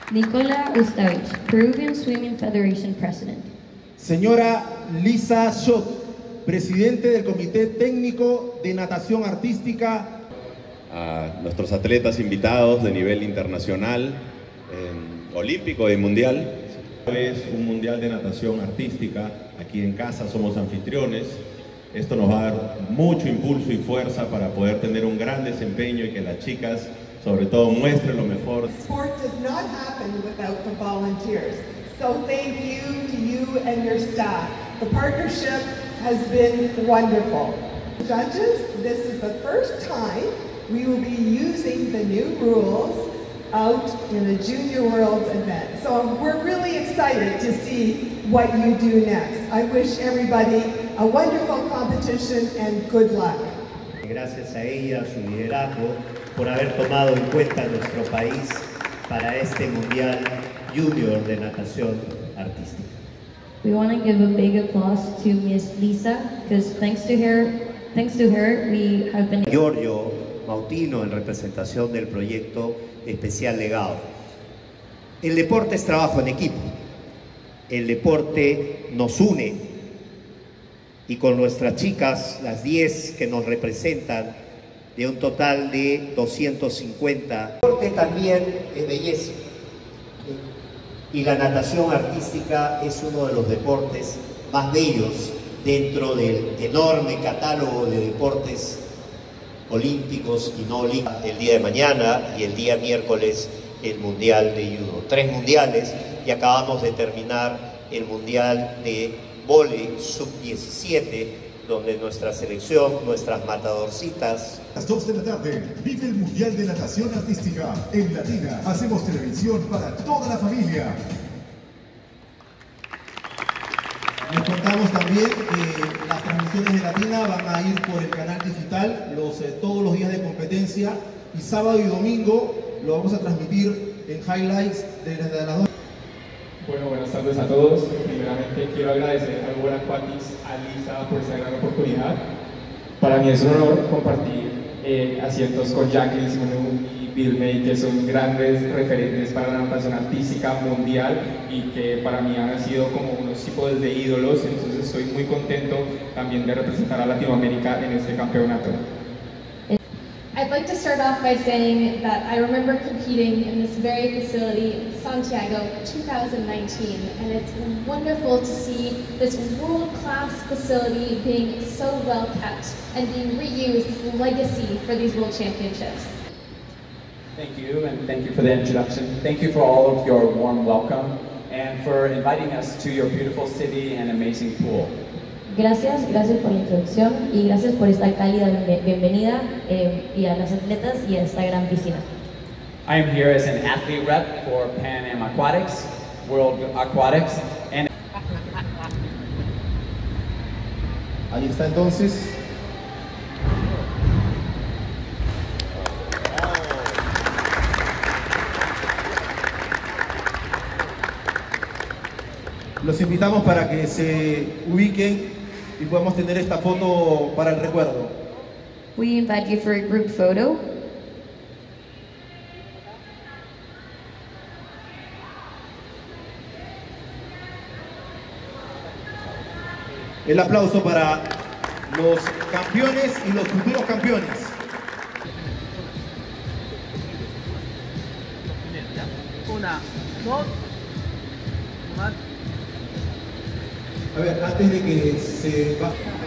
Nikola Ustavich, Peruvian Swimming Federation President. Señora Lisa Schott, Presidente del Comité Técnico de Natación Artística. A nuestros atletas invitados de nivel internacional, olímpico y mundial. Es un mundial de natación artística. Aquí en casa somos anfitriones. Esto nos va a dar mucho impulso y fuerza para poder tener un gran desempeño y que las chicas, sobre todo, muestren lo mejor. Sport does not happen without the volunteers. So thank you to you and your staff. The partnership has been wonderful. Judges, this is the first time we will be using the new rules out in the Junior Worlds event. So we're really excited to see what you do next. I wish everybody a wonderful competition and good luck. Gracias a ella, a su liderazgo, por haber tomado en cuenta a nuestro país para este Mundial Junior de Natación Artística. We want to give a big applause to Miss Lisa, because thanks to her, we have been... Giorgio Mautino, en representación del proyecto Especial Legado. El deporte es trabajo en equipo. El deporte nos une. Y con nuestras chicas, las 10 que nos representan, de un total de 250. El deporte también es belleza. Y la natación artística es uno de los deportes más bellos dentro del enorme catálogo de deportes olímpicos y no olímpicos. El día de mañana y el día miércoles el Mundial de Judo. 3 mundiales y acabamos de terminar el Mundial de Vóley Sub-17, donde nuestra selección, nuestras matadorcitas... A las 2 de la tarde, vive el Mundial de Natación Artística. En Latina, hacemos televisión para toda la familia. Les contamos también que las transmisiones de Latina van a ir por el canal digital todos los días de competencia, y sábado y domingo lo vamos a transmitir en highlights desde las 2. Bueno, buenas tardes a todos. Primeramente quiero agradecer a World Aquatics, a Lisa por esta gran oportunidad. Para mí es un honor compartir asientos con Jacqueline Simonu y Bill May, que son grandes referentes para la natación artística mundial y que para mí han sido como unos tipos de ídolos. Entonces estoy muy contento también de representar a Latinoamérica en este campeonato. I'd like to start off by saying that I remember competing in this very facility in Santiago 2019, and it's wonderful to see this world-class facility being so well kept and being reused as a legacy for these World Championships. Thank you, and thank you for the introduction. Thank you for all of your warm welcome and for inviting us to your beautiful city and amazing pool. Gracias por la introducción y gracias por esta cálida bienvenida y a las atletas y a esta gran piscina. I am here as an athlete rep for Pan Am Aquatics, World Aquatics, and... Ahí está entonces. Los invitamos para que se ubiquen y podamos tener esta foto para el recuerdo. We invite you for a group photo. El aplauso para los campeones y los futuros campeones. Una, dos, a ver, antes de que se va...